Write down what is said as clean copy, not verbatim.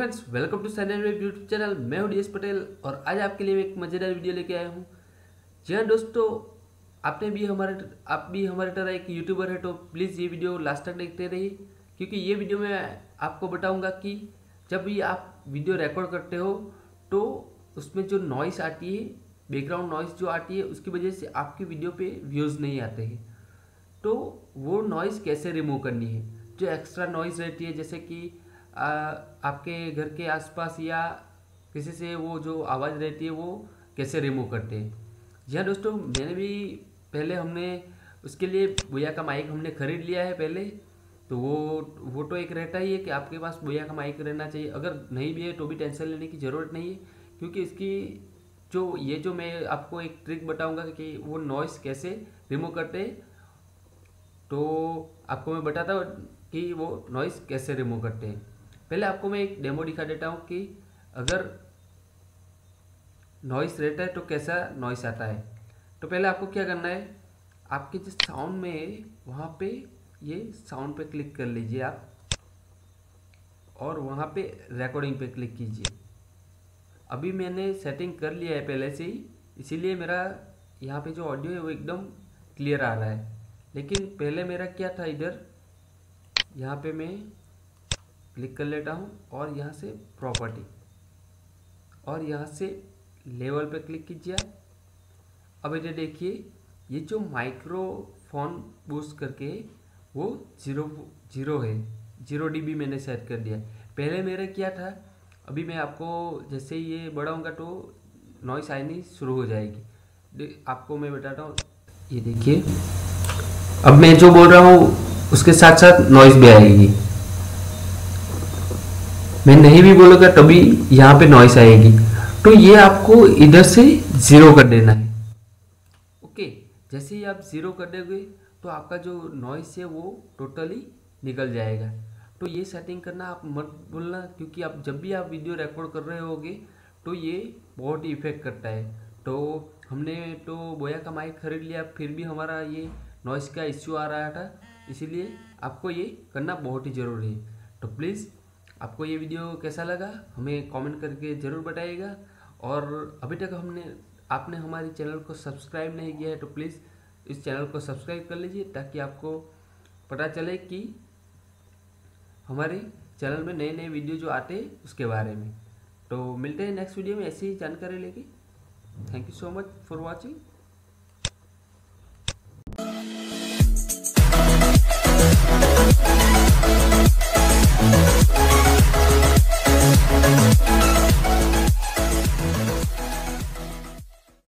Friends, welcome to सैन YouTube channel. मैं हूं डीएस पटेल और आज आपके लिए एक मज़ेदार वीडियो लेके आया हूं। जी हाँ दोस्तों, आप भी हमारे तरह एक यूट्यूबर है तो प्लीज़ ये वीडियो लास्ट तक देखते रहिए, क्योंकि ये वीडियो में आपको बताऊंगा कि जब भी आप वीडियो रिकॉर्ड करते हो तो उसमें जो नॉइस आती है, बैकग्राउंड नॉइस जो आती है, उसकी वजह से आपकी वीडियो पे व्यूज़ नहीं आते हैं। तो वो नॉइज़ कैसे रिमूव करनी है, जो एक्स्ट्रा नॉइज़ रहती है, जैसे कि आपके घर के आसपास या किसी से वो जो आवाज़ रहती है वो कैसे रिमूव करते हैं। जी हाँ दोस्तों, मैंने भी पहले हमने उसके लिए बोया का माइक हमने ख़रीद लिया है पहले। तो वो तो एक रहता ही है कि आपके पास बोया का माइक रहना चाहिए। अगर नहीं भी है तो भी टेंशन लेने की ज़रूरत नहीं है, क्योंकि इसकी जो मैं आपको एक ट्रिक बताऊंगा कि वो नॉइस कैसे रिमूव करते हैं, तो आपको मैं बताता हूँ कि वो नॉइस कैसे रिमूव करते हैं। पहले आपको मैं एक डेमो दिखा देता हूँ कि अगर नॉइस रहता है तो कैसा नॉइस आता है। तो पहले आपको क्या करना है, आपके जो साउंड में है वहाँ पे ये साउंड पे क्लिक कर लीजिए आप, और वहाँ पे रिकॉर्डिंग पे क्लिक कीजिए। अभी मैंने सेटिंग कर लिया है पहले से ही, इसीलिए मेरा यहाँ पे जो ऑडियो है वो एकदम क्लियर आ रहा है। लेकिन पहले मेरा क्या था, इधर यहाँ पे मैं क्लिक कर लेता हूँ और यहाँ से प्रॉपर्टी और यहाँ से लेवल पे क्लिक कीजिए। अब इधर देखिए, ये जो माइक्रोफोन बूस्ट करके वो जीरो है, 0 dB मैंने सेट कर दिया। पहले मेरा क्या था, अभी मैं आपको जैसे ही ये बढ़ाऊँगा तो नॉइस आनी शुरू हो जाएगी। आपको मैं बताता हूँ, ये देखिए, अब मैं जो बोल रहा हूँ उसके साथ साथ नॉइस भी आएगी। मैं नहीं भी बोलूँगा तभी यहाँ पे नॉइस आएगी। तो ये आपको इधर से ज़ीरो कर देना है। ओके, जैसे ही आप ज़ीरो कर दोगे तो आपका जो नॉइस है वो टोटली निकल जाएगा। तो ये सेटिंग करना आप मत भूलना, क्योंकि आप जब भी आप वीडियो रिकॉर्ड कर रहे होगे तो ये बहुत ही इफेक्ट करता है। तो हमने तो बोया का माइक खरीद लिया, फिर भी हमारा ये नॉइस का इश्यू आ रहा था, इसीलिए आपको ये करना बहुत ही ज़रूरी है। तो प्लीज़ आपको ये वीडियो कैसा लगा हमें कमेंट करके ज़रूर बताइएगा। और अभी तक आपने हमारे चैनल को सब्सक्राइब नहीं किया है तो प्लीज़ इस चैनल को सब्सक्राइब कर लीजिए, ताकि आपको पता चले कि हमारे चैनल में नए नए वीडियो जो आते हैं उसके बारे में। तो मिलते हैं नेक्स्ट वीडियो में ऐसी ही जानकारी लेके। Thank you so much for watching.